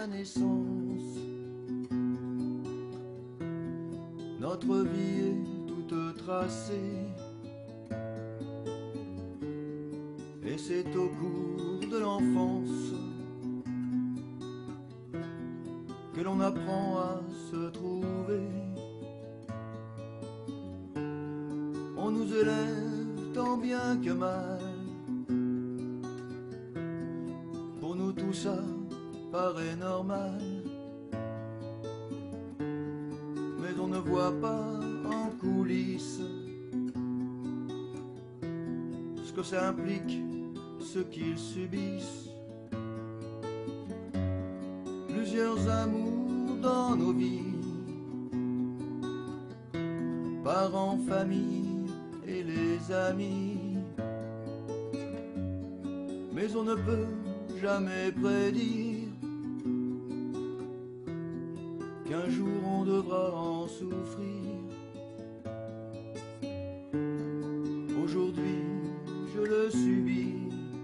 la naissance. Notre vie est toute tracée, et c'est au cours de l'enfance que l'on apprend à se trouver. On nous élève tant bien que mal, pour nous tout ça paraît normal. Mais on ne voit pas en coulisses ce que ça implique, ce qu'ils subissent. Plusieurs amours dans nos vies, parents, famille et les amis. Mais on ne peut jamais prédire qu'un jour on devra en souffrir. Aujourd'hui je le subis,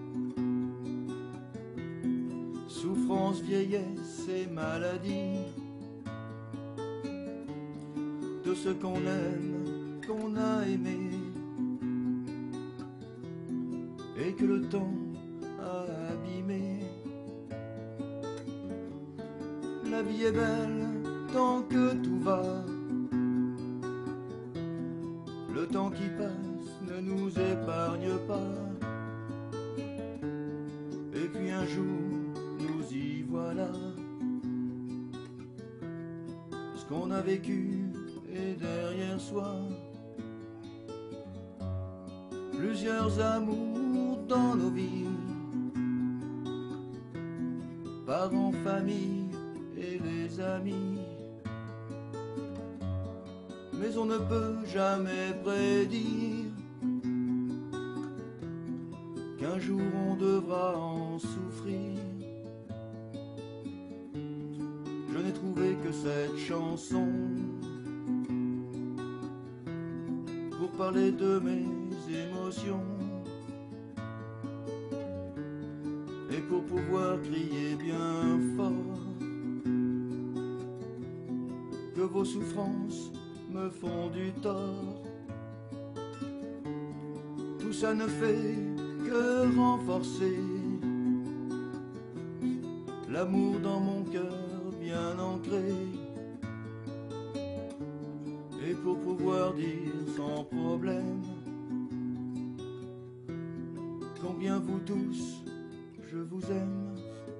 souffrance, vieillesse et maladie, de ce qu'on aime, qu'on a aimé, et que le temps a abîmé. La vie est belle tant que tout va, le temps qui passe ne nous épargne pas. Et puis un jour nous y voilà, ce qu'on a vécu est derrière soi. Plusieurs amours dans nos vies, parents, famille et les amis. Mais on ne peut jamais prédire qu'un jour on devra en souffrir. Je n'ai trouvé que cette chanson pour parler de mes émotions, et pour pouvoir crier bien fort que vos souffrances me font du tort. Tout ça ne fait que renforcer l'amour dans mon cœur bien ancré, et pour pouvoir dire sans problème combien vous tous je vous aime.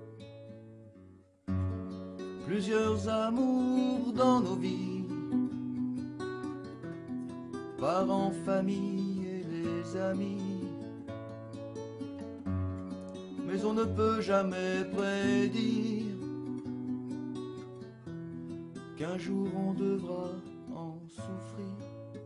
Plusieurs amours dans nos vies, parents, famille et les amis. Mais on ne peut jamais prédire qu'un jour on devra en souffrir.